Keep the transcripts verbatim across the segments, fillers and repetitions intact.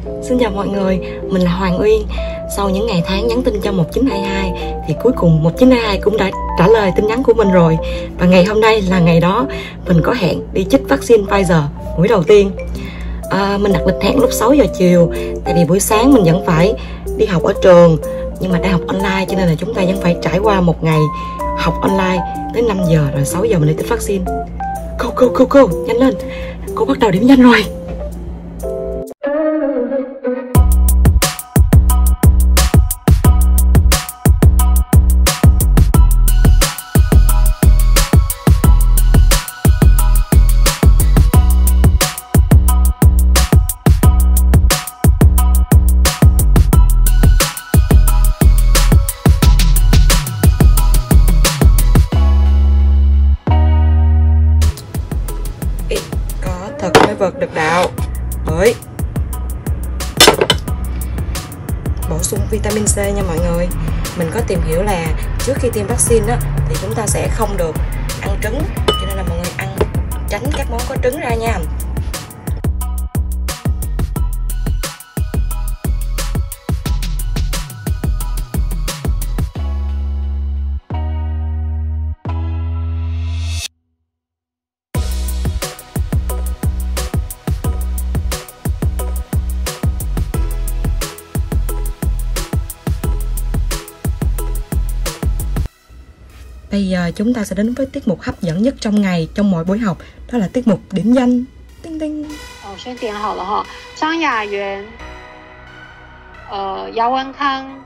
Xin chào mọi người, mình là Hoàng Uyên. Sau những ngày tháng nhắn tin cho một chín hai hai thì cuối cùng một chín hai hai cũng đã trả lời tin nhắn của mình rồi. Và ngày hôm nay là ngày đó mình có hẹn đi chích vaccine Pfizer mũi đầu tiên. à, Mình đặt lịch hẹn lúc sáu giờ chiều. Tại vì buổi sáng mình vẫn phải đi học ở trường, nhưng mà đang học online cho nên là chúng ta vẫn phải trải qua một ngày học online tới năm giờ, rồi sáu giờ mình đi chích vaccine. Go go go go, nhanh lên, cô bắt đầu điểm danh rồi. Vật được đạo tới bổ sung vitamin C nha mọi người. Mình có tìm hiểu là trước khi tiêm vaccine đó, thì chúng ta sẽ không được ăn trứng, cho nên là mọi người ăn tránh các món có trứng ra nha. Bây giờ chúng ta sẽ đến với tiết mục hấp dẫn nhất trong ngày, trong mọi buổi học, đó là tiết mục điểm danh. Tinh tinh. 我先点好了哈，张雅媛，呃，姚文康，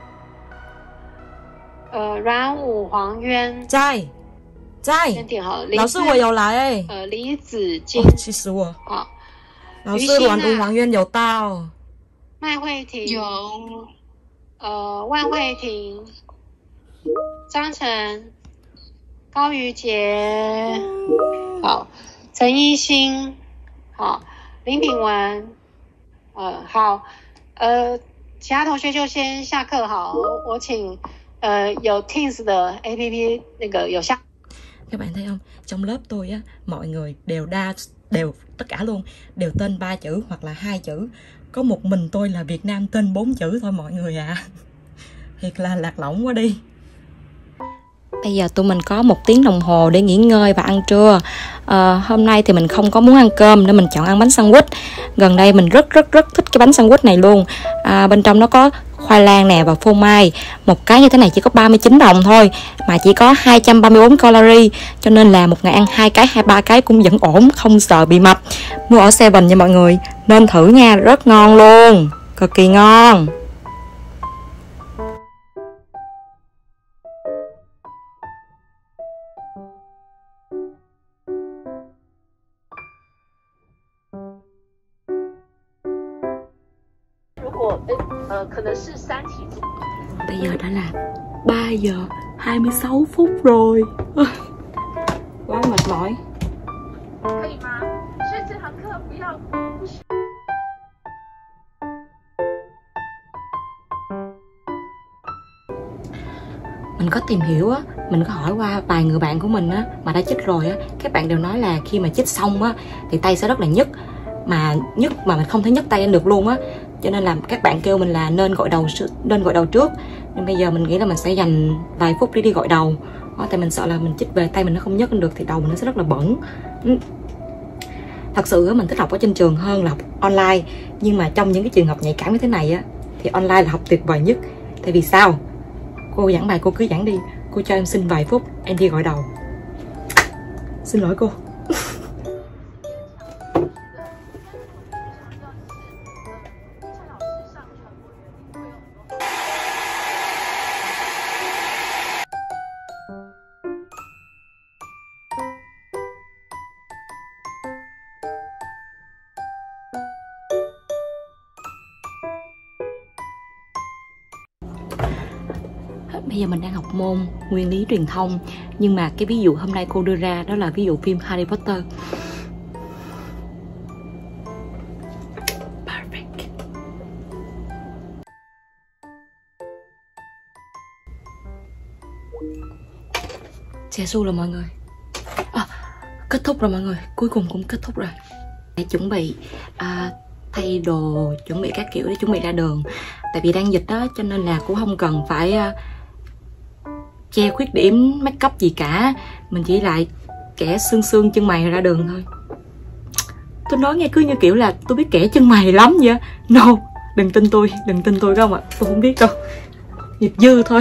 呃，阮武黄渊。 在，在。 先点好了。 老师，我有来哎。 呃，李子金。 哦，气死我！ 好。 老师，阮武黄渊有到。 麦慧婷有。 呃，万慧婷，张晨。 高瑜杰，好，陈一新，好，林品文，呃，好，呃，其他同学就先下課好，我請，呃，有 Teams 的 A P P 那個有下。 Các bạn thấy không? Trong lớp tôi á, mọi người đều đa đều tất cả luôn đều tên ba chữ hoặc là hai chữ, có một mình tôi là Việt Nam tên bốn chữ thôi mọi người ạ. À. Thiệt là lạc lõng quá đi. Bây giờ tụi mình có một tiếng đồng hồ để nghỉ ngơi và ăn trưa. à, Hôm nay thì mình không có muốn ăn cơm nên mình chọn ăn bánh sandwich. Gần đây mình rất rất rất thích cái bánh sandwich này luôn. à, Bên trong nó có khoai lang nè và phô mai. Một cái như thế này chỉ có ba mươi chín đồng thôi, mà chỉ có hai trăm ba mươi bốn calorie. Cho nên là một ngày ăn hai cái hay ba cái cũng vẫn ổn, không sợ bị mập. Mua ở Seven nha mọi người, nên thử nha, rất ngon luôn, cực kỳ ngon. 呃，可能是三体。 Bây giờ đã là ba giờ hai mươi sáu phút rồi. Quá mệt mỏi. 可以吗？所以这堂课不要不行。 Mình có tìm hiểu á, mình có hỏi qua vài người bạn của mình á mà đã chích rồi á, các bạn đều nói là khi mà chích xong á thì tay sẽ rất là nhức, mà nhức mà mình không thể nhấc tay lên được luôn á. Cho nên là các bạn kêu mình là nên gội đầu nên gội đầu trước. Nhưng bây giờ mình nghĩ là mình sẽ dành vài phút để đi gội đầu. Đó, tại mình sợ là mình chích về tay mình nó không nhấc lên được thì đầu mình nó sẽ rất là bẩn. Thật sự mình thích học ở trên trường hơn là học online. Nhưng mà trong những cái trường hợp nhạy cảm như thế này á thì online là học tuyệt vời nhất. Tại vì sao? Cô giảng bài cô cứ giảng đi, cô cho em xin vài phút em đi gội đầu. Xin lỗi cô. Bây giờ mình đang học môn nguyên lý truyền thông. Nhưng mà cái ví dụ hôm nay cô đưa ra đó là ví dụ phim Harry Potter. Perfect. Xe xu rồi mọi người. à, Kết thúc rồi mọi người, cuối cùng cũng kết thúc rồi. Để chuẩn bị à, thay đồ, chuẩn bị các kiểu để chuẩn bị ra đường. Tại vì đang dịch đó cho nên là cũng không cần phải uh, che khuyết điểm make up gì cả. Mình chỉ lại kẻ xương xương chân mày ra đường thôi. Tôi nói nghe cứ như kiểu là tôi biết kẻ chân mày lắm vậy. No, đừng tin tôi, đừng tin tôi không ạ. Tôi không biết đâu, nghiệp dư thôi.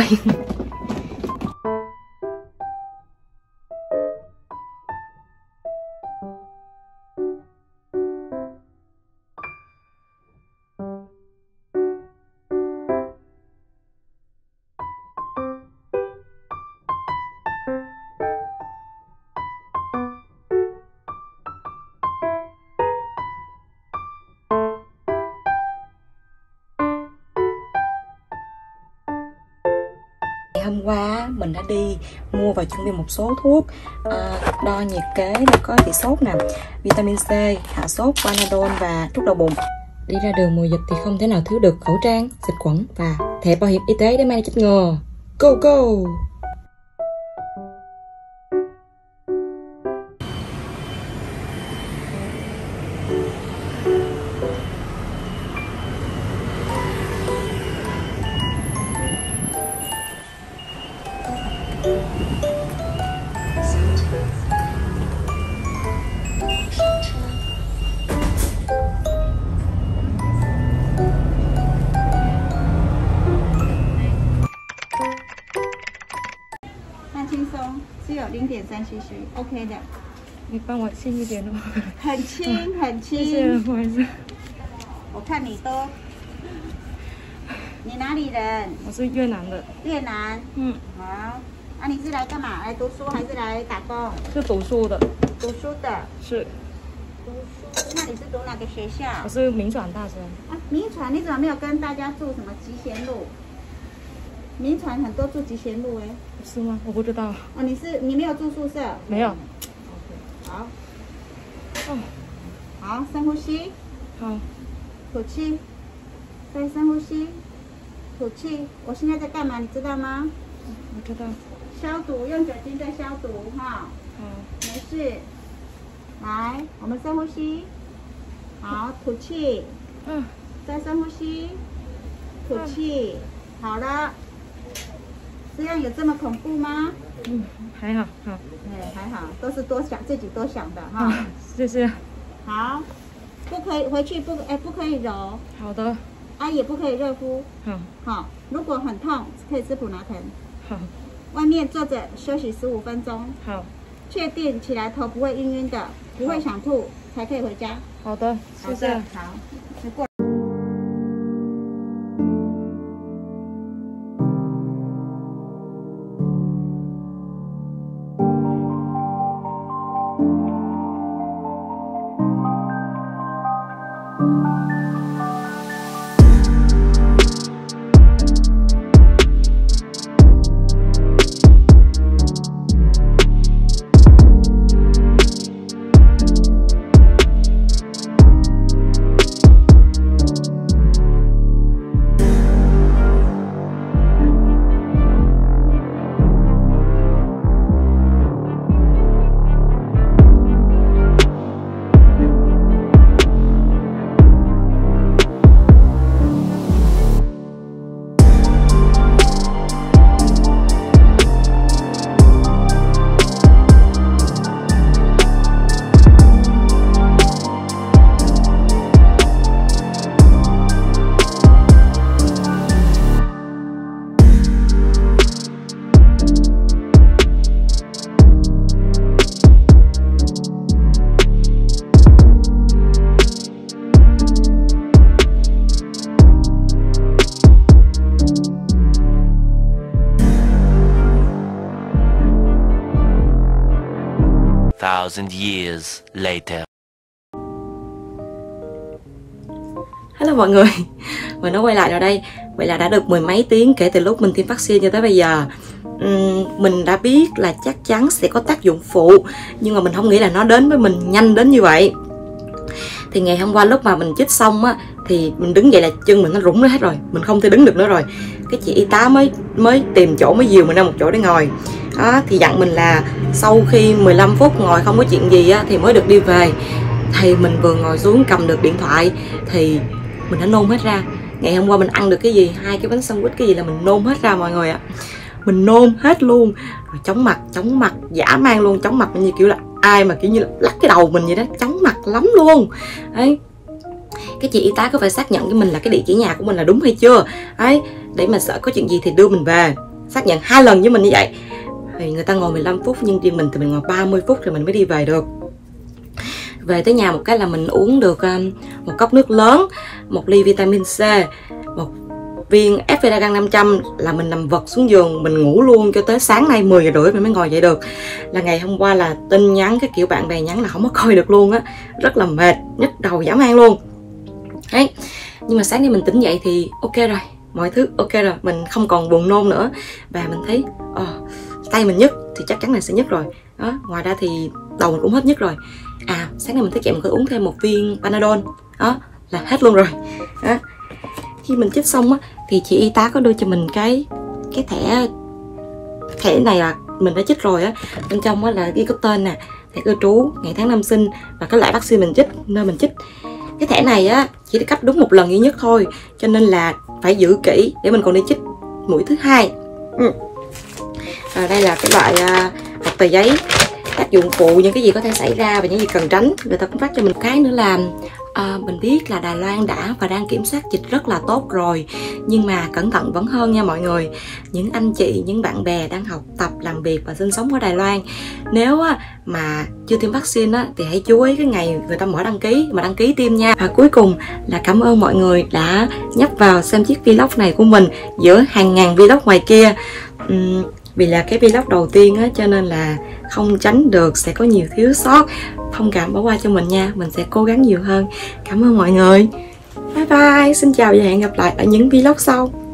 Hôm qua mình đã đi mua và chuẩn bị một số thuốc à, đo nhiệt kế để có bị sốt nè, vitamin C, hạ sốt, Panadol và thuốc đau bụng. Đi ra đường mùa dịch thì không thể nào thiếu được khẩu trang, xịt khuẩn và thẻ bảo hiểm y tế để mang chích ngừa. Go go! 零点三 C C，OK 的。 你帮我轻一点哦。 很轻，很轻。 谢谢，不好意思。 我看你都，你哪里人？ 我是越南的。 越南。嗯。好。啊，你是来干嘛？来读书还是来打工？ 是读书的。 读书的。 是。 读书？那你是读哪个学校？ 我是民传大学。 啊，民传，你怎么没有跟大家住什么集贤路？民传很多住集贤路哎。 是吗？我不知道。 哦，你是你没有住宿舍？ 没有。 好。 哦。 好，深呼吸。 好。 吐气。再深呼吸。吐气。我现在在干嘛？你知道吗？ 我知道。 消毒，用酒精在消毒哈。 好。 没事。来，我们深呼吸。好，吐气。嗯。再深呼吸。吐气。好了。这样有这么恐怖吗？ 嗯，还好，好。 哎，还好，都是多想自己多想的哈。 啊，谢谢。 好，不可以回去不哎不可以揉。 好的。 啊，也不可以热敷。 好。 好，如果很痛，可以吃普拿疼。 好。 外面坐着休息十五分钟。 好。确定起来头不会晕晕的，不会想吐，才可以回家。 好的，谢谢。 好，你过。 Thousand years later. Hello mọi người, mình đã quay lại rồi đây. Vậy là đã được mười mấy tiếng kể từ lúc mình tiêm vaccine cho tới bây giờ. uhm, Mình đã biết là chắc chắn sẽ có tác dụng phụ, nhưng mà mình không nghĩ là nó đến với mình nhanh đến như vậy. Thì ngày hôm qua lúc mà mình chích xong á, thì mình đứng dậy là chân mình nó rủng ra hết rồi, mình không thể đứng được nữa rồi. Cái chị y tá mới mới tìm chỗ, mới dìu mình ra một chỗ để ngồi đó, thì dặn mình là sau khi mười lăm phút ngồi không có chuyện gì á, thì mới được đi về. Thì mình vừa ngồi xuống cầm được điện thoại thì mình đã nôn hết ra. Ngày hôm qua mình ăn được cái gì, hai cái bánh sandwich cái gì là mình nôn hết ra mọi người ạ. Mình nôn hết luôn. Rồi chóng mặt, chóng mặt dã man luôn. Chóng mặt như kiểu là ai mà kiểu như là lắc cái đầu mình vậy đó. Chóng mặt lắm luôn. Đấy. Cái chị y tá có phải xác nhận với mình là cái địa chỉ nhà của mình là đúng hay chưa. Đấy. Để mà sợ có chuyện gì thì đưa mình về. Xác nhận hai lần với mình như vậy. Thì người ta ngồi mười lăm phút, nhưng riêng mình thì mình ngồi ba mươi phút rồi mình mới đi về được. Về tới nhà một cái là mình uống được um, một cốc nước lớn, một ly vitamin C, một viên Efferdagan năm trăm, là mình nằm vật xuống giường, mình ngủ luôn cho tới sáng nay mười giờ rưỡi mình mới ngồi dậy được. Là ngày hôm qua là tin nhắn, cái kiểu bạn bè nhắn là không có coi được luôn á, rất là mệt, nhức đầu dã man luôn. Đấy. Nhưng mà sáng nay mình tỉnh dậy thì ok rồi, mọi thứ ok rồi, mình không còn buồn nôn nữa. Và mình thấy oh, tay mình nhức thì chắc chắn là sẽ nhức rồi. Đó, ngoài ra thì đầu mình cũng hết nhức rồi. À, sáng nay mình thấy chị mình có uống thêm một viên Panadol. Đó, là hết luôn rồi. Đó. Khi mình chích xong á thì chị y tá có đưa cho mình cái cái thẻ thẻ này là mình đã chích rồi á. Bên trong á là ghi có tên nè, thẻ cư trú, ngày tháng năm sinh và cái loại vaccine mình chích, nơi mình chích. Cái thẻ này á chỉ được cấp đúng một lần duy nhất thôi, cho nên là phải giữ kỹ để mình còn đi chích mũi thứ hai. Ừ. Và đây là cái loại uh, hộp tờ giấy, tác dụng phụ, những cái gì có thể xảy ra và những gì cần tránh. Người ta cũng phát cho mình cái nữa là à, mình biết là Đài Loan đã và đang kiểm soát dịch rất là tốt rồi, nhưng mà cẩn thận vẫn hơn nha mọi người. Những anh chị, những bạn bè đang học tập, làm việc và sinh sống ở Đài Loan, nếu mà chưa tiêm vaccine thì hãy chú ý cái ngày người ta mở đăng ký mà đăng ký tiêm nha. Và cuối cùng là cảm ơn mọi người đã nhấp vào xem chiếc vlog này của mình giữa hàng ngàn vlog ngoài kia. uhm, Vì là cái vlog đầu tiên á, cho nên là không tránh được sẽ có nhiều thiếu sót. Thông cảm bỏ qua cho mình nha, mình sẽ cố gắng nhiều hơn. Cảm ơn mọi người. Bye bye, xin chào và hẹn gặp lại ở những vlog sau.